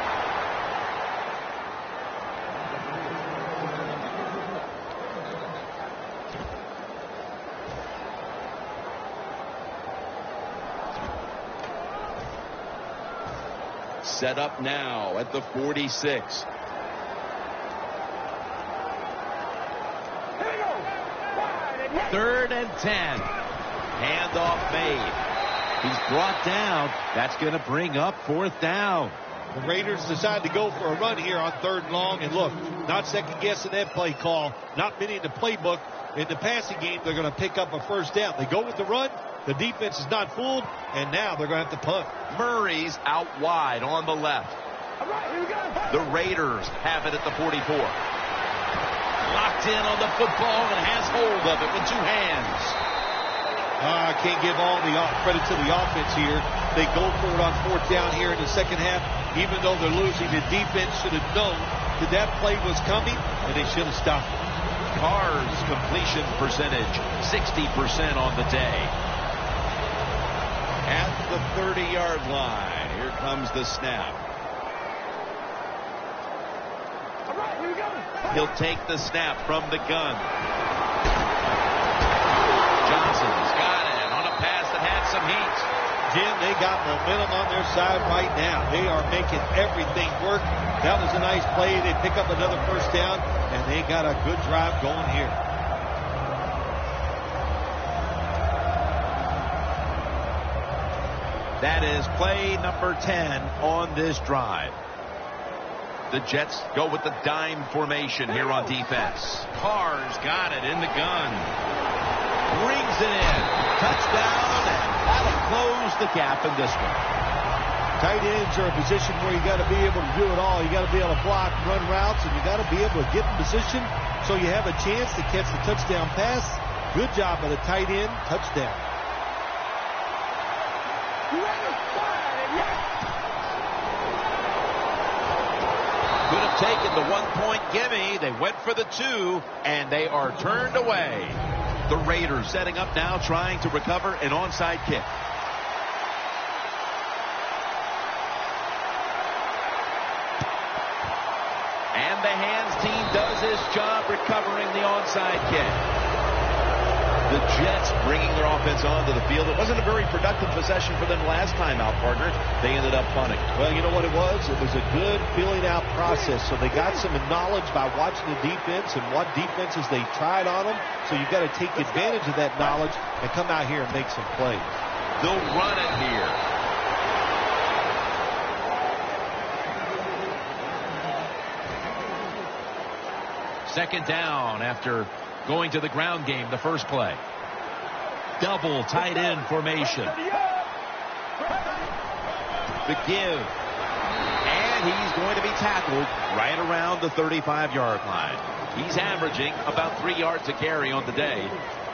Set up now at the forty-six. Third and ten. Handoff made. He's brought down. That's going to bring up fourth down. The Raiders decide to go for a run here on third and long. And look, not second guessing that play call. Not many in the playbook. In the passing game, they're going to pick up a first down. They go with the run. The defense is not fooled. And now they're going to have to punt. Murray's out wide on the left. The Raiders have it at the forty-four. Locked in on the football and has hold of it with two hands. I uh, can't give all the credit to the offense here. They go for it on fourth down here in the second half. Even though they're losing, the defense should have known that that play was coming, and they should have stopped it. Carr's completion percentage, sixty percent on the day. At the thirty-yard line, here comes the snap. He'll take the snap from the gun. Johnson's got it on a pass that had some heat. Jim, they got momentum on their side right now. They are making everything work. That was a nice play. They pick up another first down, and they got a good drive going here. That is play number ten on this drive. The Jets go with the dime formation here on defense. Carr's got it in the gun. Brings it in. Touchdown, and that'll close the gap in this one. Tight ends are a position where you got to be able to do it all. You got to be able to block, run routes, and you got to be able to get in position so you have a chance to catch the touchdown pass. Good job by the tight end. Touchdown. Could have taken the one-point gimme. They went for the two, and they are turned away. The Raiders setting up now, trying to recover an onside kick. And the hands team does its job recovering the onside kick. The Jets bringing their offense onto the field. It wasn't a very productive possession for them last time out, partner. They ended up punting. Well, you know what it was? It was a good filling out process. So they got some knowledge by watching the defense and what defenses they tried on them. So you've got to take advantage of that knowledge and come out here and make some plays. They'll run it here. Second down after going to the ground game the first play. Double tight end formation. The give. And he's going to be tackled right around the thirty-five-yard line. He's averaging about three yards a carry on the day.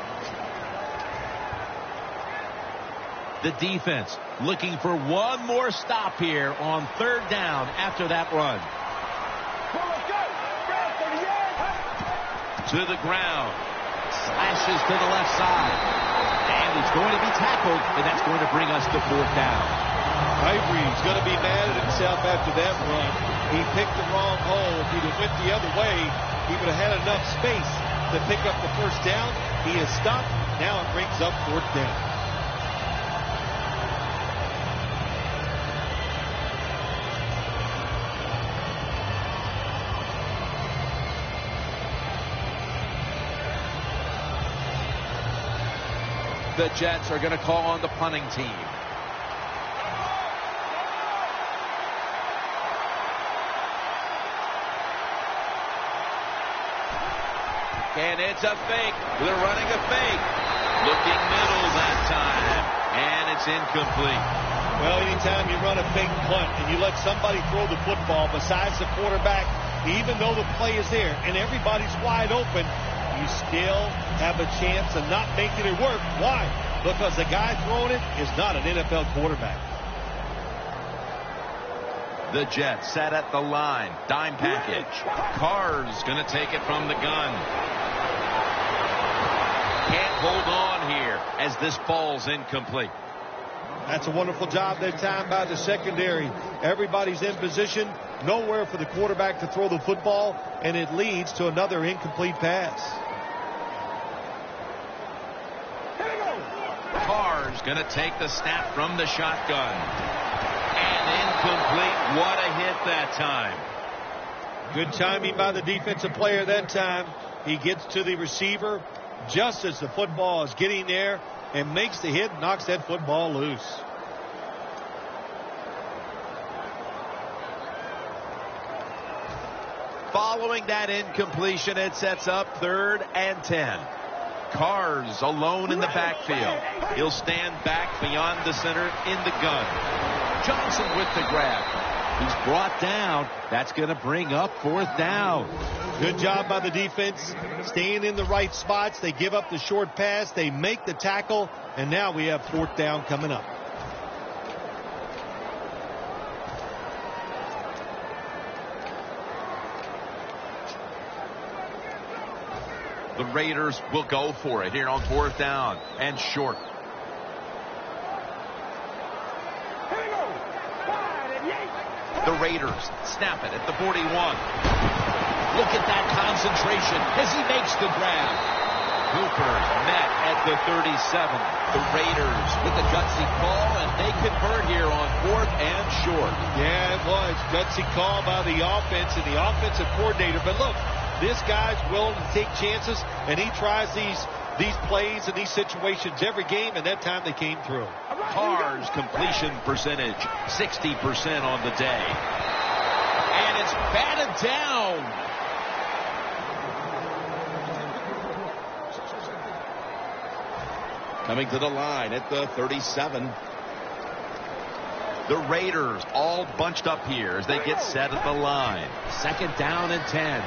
The defense looking for one more stop here on third down after that run. to the ground. Slashes to the left side. And he's going to be tackled, and that's going to bring us to fourth down. Ivory's going to be mad at himself after that run. He picked the wrong hole. If he'd have went the other way, he would have had enough space to pick up the first down. He has stopped. Now it brings up fourth down. The Jets are going to call on the punting team. And it's a fake. They're running a fake. Looking middle that time. And it's incomplete. Well, anytime you run a fake punt and you let somebody throw the football besides the quarterback, even though the play is there and everybody's wide open, you still have a chance of not making it work. Why? Because the guy throwing it is not an N F L quarterback. The Jets set at the line. Dime package. Carr's going to take it from the gun. Can't hold on here as this falls incomplete. That's a wonderful job that time by the secondary. Everybody's in position. Nowhere for the quarterback to throw the football, and it leads to another incomplete pass. Carr's going to take the snap from the shotgun. And incomplete. What a hit that time. Good timing by the defensive player that time. He gets to the receiver just as the football is getting there and makes the hit, knocks that football loose. Following that incompletion, it sets up third and ten. Carr's alone in the backfield. He'll stand back beyond the center in the gun. Johnson with the grab. He's brought down. That's going to bring up fourth down. Good job by the defense, staying in the right spots. They give up the short pass. They make the tackle, and now we have fourth down coming up. The Raiders will go for it here on fourth down and short. The Raiders snap it at the forty-one. Look at that concentration as he makes the grab. Cooper met at the thirty-seven. The Raiders with the gutsy call, and they convert here on fourth and short. Yeah, it was. Gutsy call by the offense and the offensive coordinator. But look, this guy's willing to take chances, and he tries these these plays and these situations every game, and that time they came through. Carr's completion percentage, sixty percent on the day. And it's batted down. Coming to the line at the thirty-seven. The Raiders all bunched up here as they get set at the line. Second down and ten.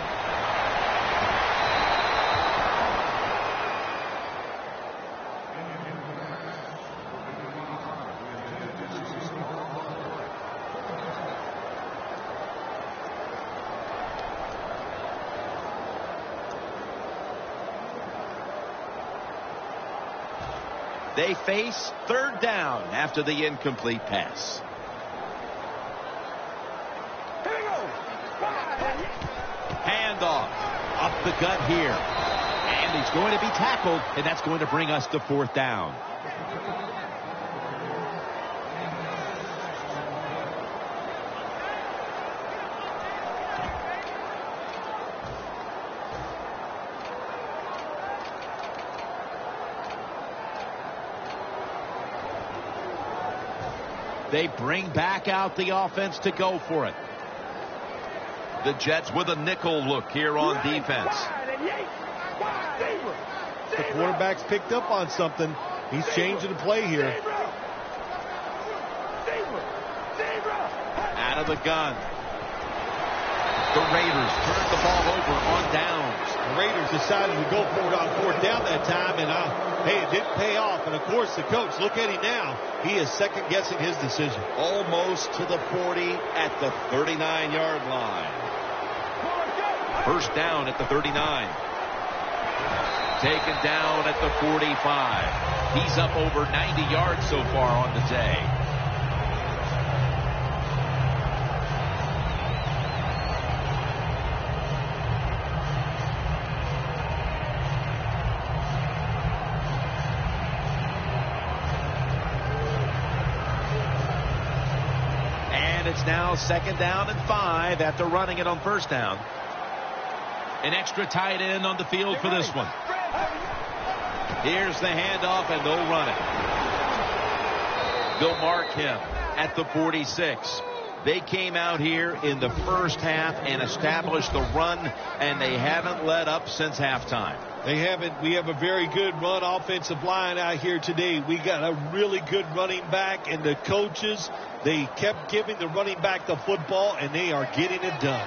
They face third down after the incomplete pass. Handoff up the gut here. And he's going to be tackled, and that's going to bring us to fourth down. They bring back out the offense to go for it. The Jets with a nickel look here on defense. The quarterback's picked up on something. He's changing the play here. Out of the gun. The Raiders turn the ball over on downs. The Raiders decided to go for it on fourth down that time, and uh, hey, it didn't pay off. And of course, the coach, look at him now. He is second guessing his decision. Almost to the forty at the thirty-nine yard line. First down at the thirty-nine. taken down at the forty-five. He's up over ninety yards so far on the day. And it's now second down and five after running it on first down. An extra tight end on the field for this one. Here's the handoff, and they'll run it. They'll mark him at the forty-six. They came out here in the first half and established the run, and they haven't let up since halftime. They haven't. We have a very good run offensive line out here today. We got a really good running back, and the coaches, they kept giving the running back the football, and they are getting it done.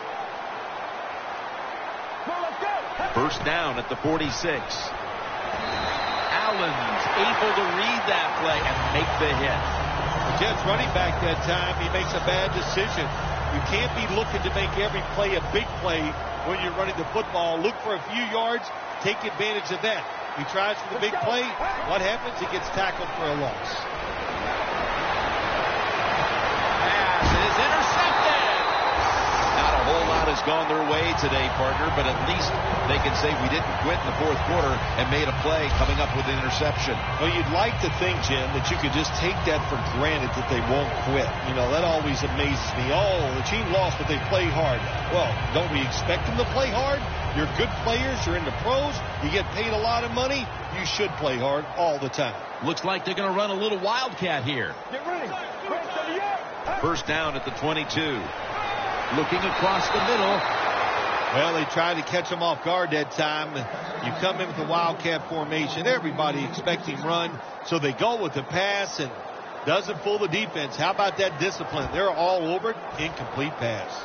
First down at the forty-six. Allen's able to read that play and make the hit. The Jets running back that time, he makes a bad decision. You can't be looking to make every play a big play when you're running the football. Look for a few yards, take advantage of that. He tries for the big play. What happens? He gets tackled for a loss. Pass is intercepted. Not a whole lot has gone their way today, partner, but at least they can say we didn't quit in the fourth quarter and made a play coming up with an interception. Well, you'd like to think, Jim, that you could just take that for granted that they won't quit. You know, that always amazes me. Oh, the team lost, but they played hard. Well, don't we expect them to play hard? You're good players. You're in the pros. You get paid a lot of money. You should play hard all the time. Looks like they're going to run a little wildcat here. Get ready. First down at the twenty-two. Looking across the middle. Well, they tried to catch him off guard that time. You come in with the wildcat formation. Everybody expecting run. So they go with the pass and doesn't fool the defense. How about that discipline? They're all over it. Incomplete pass.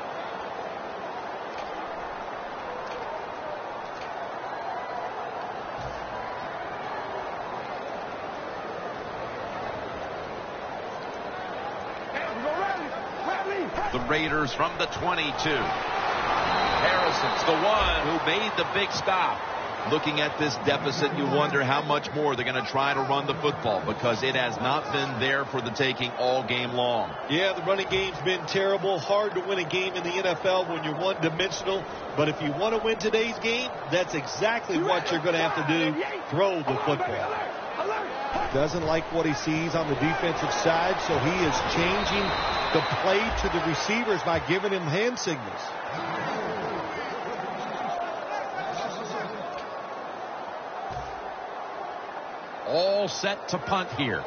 The Raiders from the twenty-two. Harrison's the one who made the big stop. Looking at this deficit, you wonder how much more they're going to try to run the football, because it has not been there for the taking all game long. Yeah, the running game's been terrible. Hard to win a game in the N F L when you're one-dimensional. But if you want to win today's game, that's exactly what you're going to have to do. Throw the football. Doesn't like what he sees on the defensive side, so he is changing the play to the receivers by giving him hand signals. All set to punt here.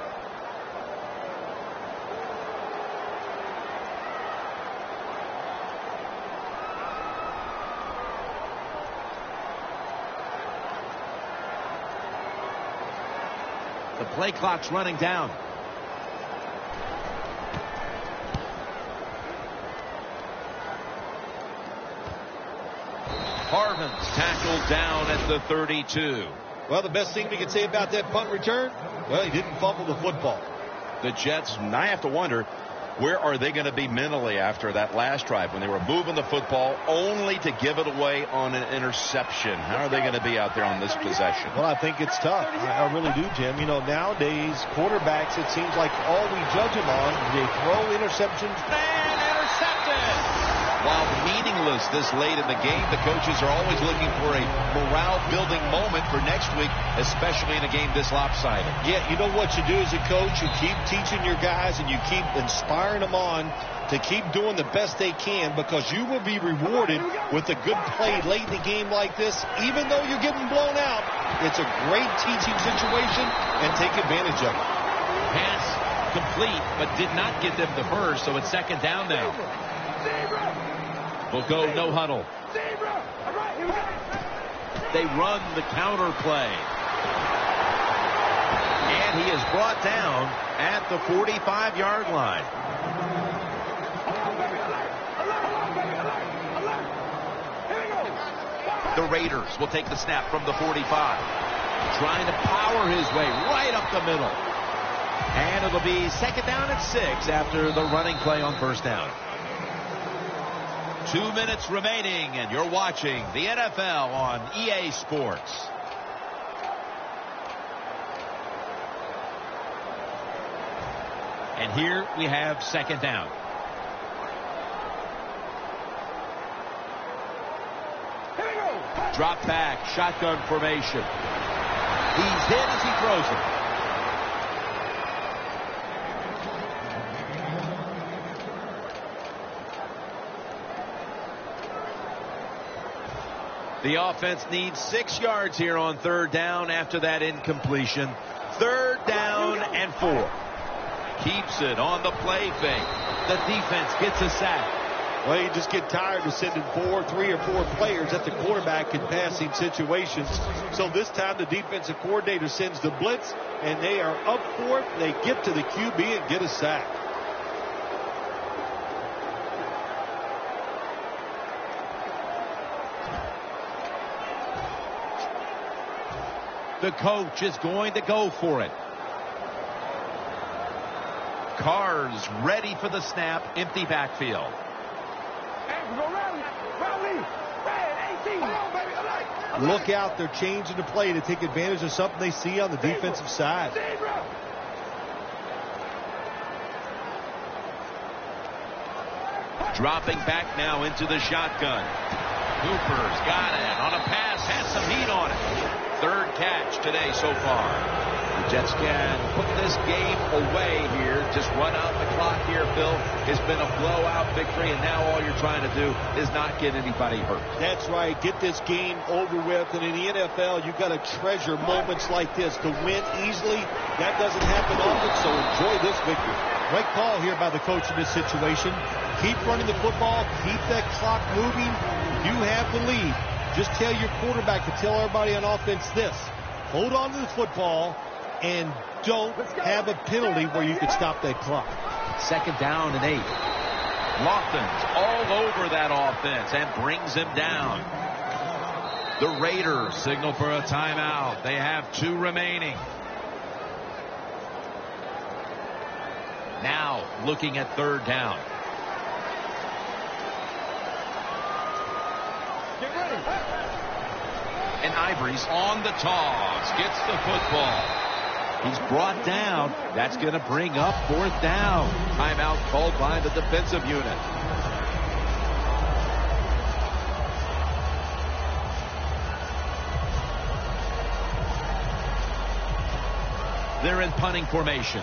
The play clock's running down. Harvin's tackled down at the thirty-two. Well, the best thing we can say about that punt return, well, he didn't fumble the football. The Jets, and I have to wonder, where are they going to be mentally after that last drive when they were moving the football only to give it away on an interception? How are they going to be out there on this possession? Well, I think it's tough. I, I really do, Jim. You know, nowadays, quarterbacks, it seems like all we judge them on, they throw interceptions. And intercepted! While meaningless this late in the game, the coaches are always looking for a morale-building moment for next week, especially in a game this lopsided. Yeah, you know what you do as a coach? You keep teaching your guys and you keep inspiring them on to keep doing the best they can, because you will be rewarded with a good play late in the game like this. Even though you're getting blown out, it's a great teaching situation, and take advantage of it. Pass complete, but did not get them the first, so it's second down now. We'll go no huddle. They run the counter play. And he is brought down at the forty-five yard line. The Raiders will take the snap from the forty-five. Trying to power his way right up the middle. And it'll be second down at six after the running play on first down. Two minutes remaining, and you're watching the N F L on E A Sports. And here we have second down. Here we go. Drop back, shotgun formation. He's hit as he throws it. The offense needs six yards here on third down after that incompletion. Third down and four. Keeps it on the play fake. The defense gets a sack. Well, you just get tired of sending four, three or four players at the quarterback in passing situations. So this time the defensive coordinator sends the blitz, and they are up for it. They get to the Q B and get a sack. The coach is going to go for it. Carr's ready for the snap. Empty backfield. Look out. They're changing the play to take advantage of something they see on the defensive side. Dropping back now into the shotgun. Hooper's got it on a pass. Has some heat on it. Third catch today so far. The Jets can put this game away here. Just run out the clock here, Phil. It's been a blowout victory, and now all you're trying to do is not get anybody hurt. That's right. Get this game over with. And in the N F L, you've got to treasure moments like this. To win easily, that doesn't happen often, so enjoy this victory. Right call here by the coach in this situation. Keep running the football. Keep that clock moving. You have the lead. Just tell your quarterback to tell everybody on offense this. Hold on to the football and don't have a penalty where you can stop that clock. Second down and eight. Lofton's all over that offense and brings him down. The Raiders signal for a timeout. They have two remaining. Now looking at third down. And Ivory's on the toss. Gets the football. He's brought down. That's going to bring up fourth down. Timeout called by the defensive unit. They're in punting formation.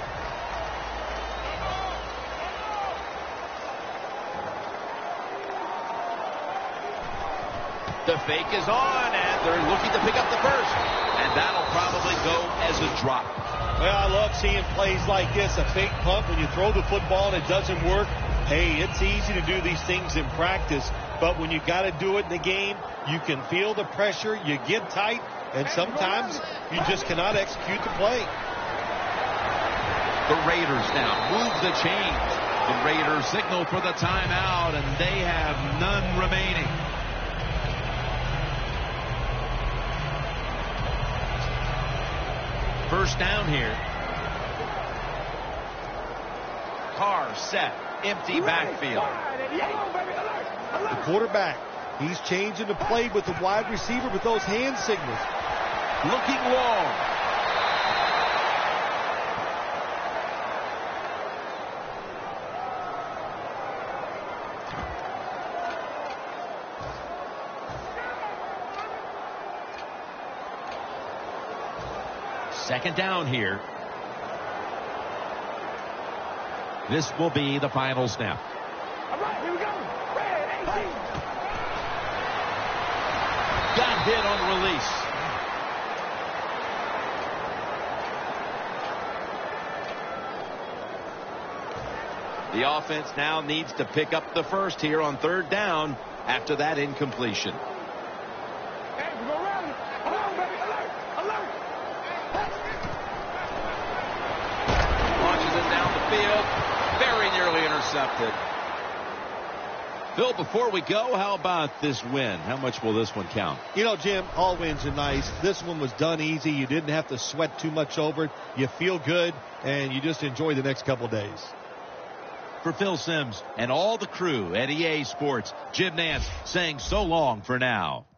The fake is on, and they're looking to pick up the first. And that'll probably go as a drop. Well, I love seeing plays like this. A fake punt when you throw the football and it doesn't work. Hey, it's easy to do these things in practice. But when you got to do it in the game, you can feel the pressure. You get tight. And sometimes you just cannot execute the play. The Raiders now move the chains. The Raiders signal for the timeout, and they have none remaining. First down here. Carr set. Empty backfield. The quarterback, he's changing the play with the wide receiver with those hand signals. Looking long. Second down here. This will be the final snap. All right, here we go. Red eighteen. Got hit on release. The offense now needs to pick up the first here on third down after that incompletion. Hey, we go rally. Come on, baby. Alert. Alert. Launches it down the field. Very nearly intercepted. Phil, before we go, how about this win? How much will this one count? You know, Jim, all wins are nice. This one was done easy. You didn't have to sweat too much over it. You feel good, and you just enjoy the next couple days. For Phil Simms and all the crew at E A Sports, Jim Nance saying so long for now.